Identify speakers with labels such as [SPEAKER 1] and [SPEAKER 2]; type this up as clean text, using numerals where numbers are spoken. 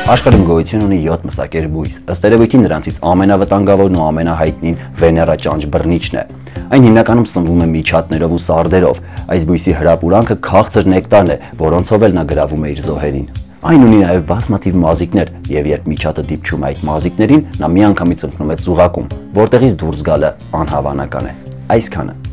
[SPEAKER 1] Աշխարհում գոյություն ունի 7 մսակեր բույս, ըստ երևույթին նրանցից ամենավտանգավորն ու ամենահայտնին Վեներա ճանճբռնիչն է։ Այն հիմնականում սնվում է միջատներով ու սարդերով, այս բույսի հրապուրանքը քաղցր նեկտարն է, որոնցով էլ նա գրավում է իր զոհերին։ Այն ունի նաև բազմաթիվ մազիկներ, եւ երբ միջատը դիպչում է այդ մազիկներին, նա միանգամից ընկնում է ծուղակում, որտեղից դուրս գալը անհավանական է։ Այսքանը։